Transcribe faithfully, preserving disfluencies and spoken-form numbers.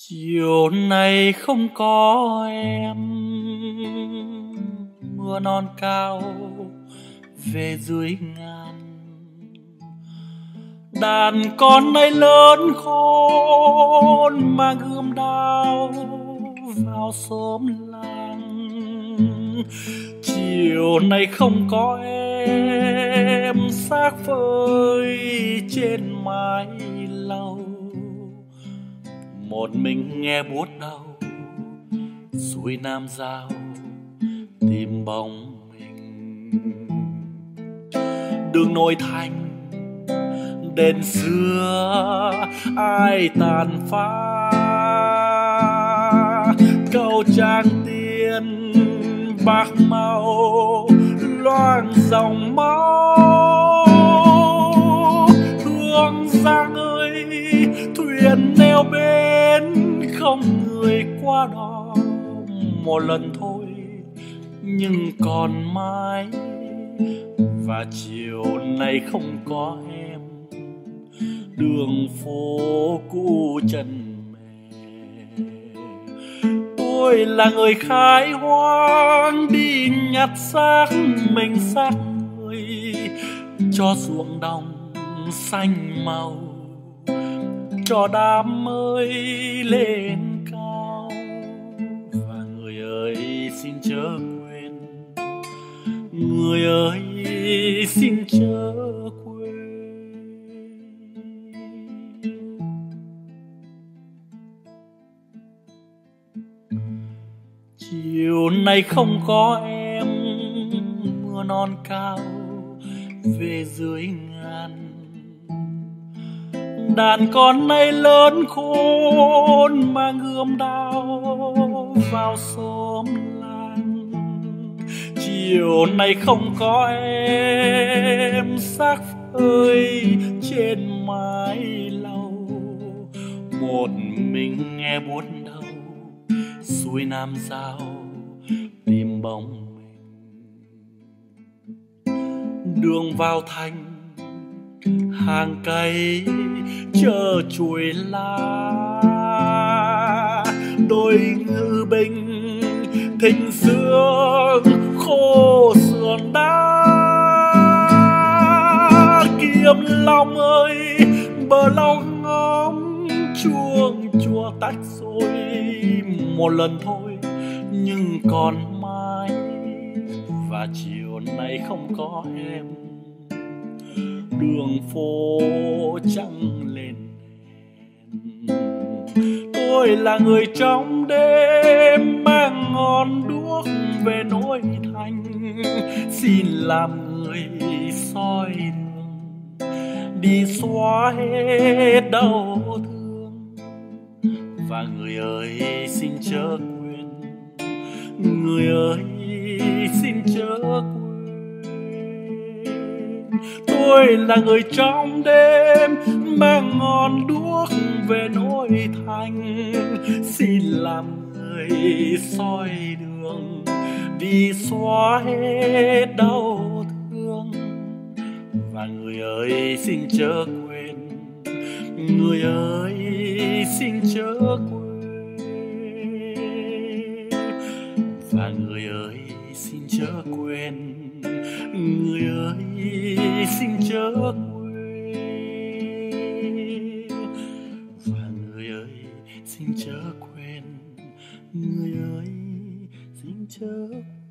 Chiều nay không có em, mưa non cao về dưới ngàn. Đàn con nay lớn khôn mang gươm đao vào xóm làng. Chiều nay không có em, xác phơi trên mái lau. Một mình nghe buốt đau, suối Nam Giao tìm bóng mình. Đường nội thành đền xưa ai tàn phá, cầu Tràng Tiền bạc màu loang dòng máu. Hương Giang ơi, thuyền neo bên không người qua đó. Một lần thôi nhưng còn mãi, và chiều nay không có em. Đường phố cũ chân mẹ, tôi là người khai hoang đi nhặt xác mình xác người, cho ruộng đồng xanh màu, cho đám ơi lên cao. Và người ơi xin chớ quên, người ơi xin chớ quên. Chiều nay không có em, mưa non cao về dưới ngàn. Đàn con nay lớn khôn mang gươm đao vào xóm làng. Chiều nay không có em, xác phơi trên mái lau. Một mình nghe buốt đau, suối Nam Giao tìm bóng mình. Đường vào thành hàng cây chờ chuối lá, đôi ngự binh thịnh sương khô sườn đá. Kiếm Long ơi, bờ lau ngóng chuông chùa tách rồi. Một lần thôi nhưng còn mãi, và chiều nay không có em. Đường phố trắng lên đèn, tôi là người trong đêm mang ngọn đuốc về nỗi thành. Xin làm người soi đường đi xóa hết đau thương. Và người ơi xin chớ quên, người ơi xin chớ quên. Tôi là người trong đêm mang ngọn đuốc về nỗi thành. Xin làm người soi đường đi xóa hết đau thương. Và người ơi xin chớ quên, người ơi xin chớ quên. Và người ơi xin chớ quên, người ơi xin chớ quên. Và người ơi xin chớ quên, người ơi xin chớ quên.